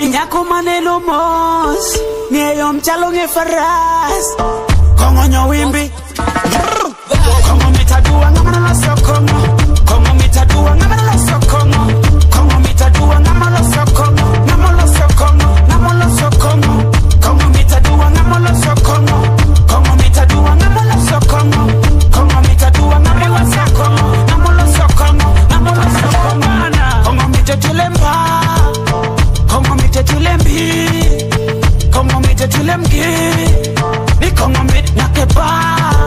Inyako manelo mos Nieyo mchalo nge faras Kongo nyo wimbi Kongo mitadua ngamana la sokongo Kongo mitadua ngamana la sokongo Kongo mitadua ngamana la sokongo Ngamana la sokongo Ngamana la sokongo Kongo mitadua ngamana la sokongo Kongo mitadua ngamana la sokongo Kongo mitadua ngamana la sokongo Ngamana la sokongo Ngamana la sokongo Kongo mitatulemba Kongo mitatulembi Kongo mitatulemgi Ni Kongo mit nakeba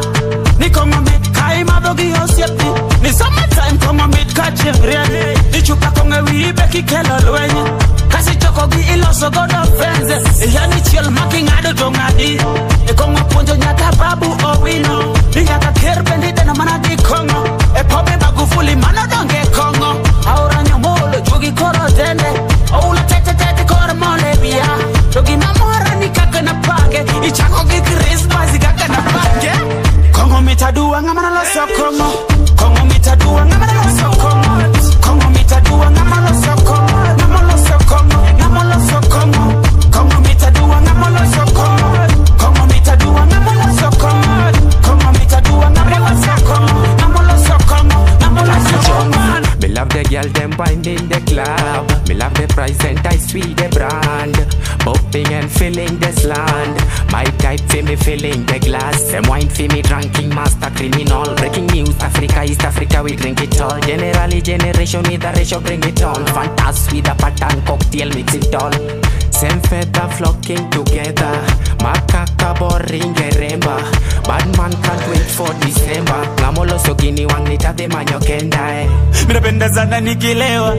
Ni Kongo mit kaima dogi osiepi Ni summertime Kongo mit kachimriani Ni chupa konge wiibeki kelo lwenye Kasi choko gi iloso godo fenze Yani chiel maki ngado jongadi E Kongo punjo nyata babu owino Ni nyaka kerbendi dena mana di Kongo E pobe bagufuli mana donge Kongo Aura nyomolo jugi koro dende Oula tete koro mole bia Jogi mamora ni kaka na pake Ichako gi Christmas kaka na pake Kongo mitadua ngamana la sokongo Kongo mitadua ngamana la sokongo Kongo mitadua ngamana la sokongo Ngamana la sokongo Ngamana la sokongo Kongo mitadua ngamana la sokongo Kongo mitadua ngamana la sokongo Kongo mitadua ngamana la sokongo Ngamana la sokongo Ngamana la sokongo Me love the girl them wine in the club. Me love the price and I sweet the brand. Bopping and filling this land. My type for me filling the glass. Them wine for me drinking master criminal. Breaking news, Africa, East Africa, we drink it all. Generally generation with a ratio bring it all. Fantastic with a pattern cocktail mix it all. Same feather flocking together. Makaka boring remember. Bad man can't wait for December. Ngamolo sogini wanita de manyo kenda. Minapenda sana nikilewa.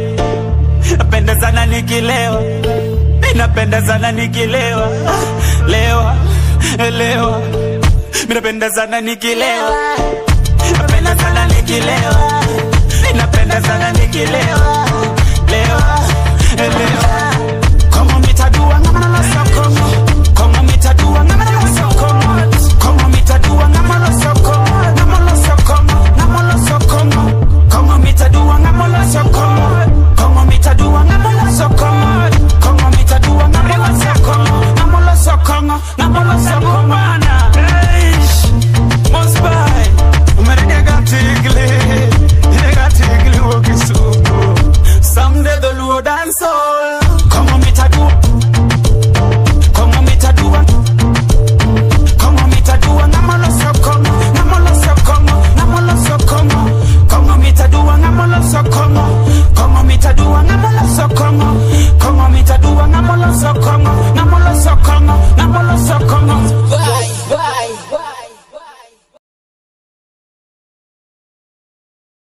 Napenda sana nikilewa. Minapenda sana nikilewa. Lewa, lewa. Minapenda sana nikilewa. Napenda sana nikilewa. Minapenda sana nikilewa. Lewa, lewa. Kongo mitadua ngamana la sokongo. Kongo mitadua ngamana la sokongo. Kongo mitadua ngamana la sokongo. Ngamana la sokongo. Ngamana la sokongo. Kongo mitadua ngamana la sokongo. Kongo mitadua ngamana la sokongo. Kongo mitadua ngamana la sokongo. Ngamana la sokongo. Ngamana la sokongo. Eish, most by. Umerega gatigli. Nega tigli wokisuko. Someday the Lord dance all. Kongo mitadua. Kongo mitadua. Kongo mitadua ngamana la sokongo. Ngamana la sokongo. Ngamana la sokongo. Kongo mitadua ngamana la sokongo. Kongo mitadua ngamana la sokongo.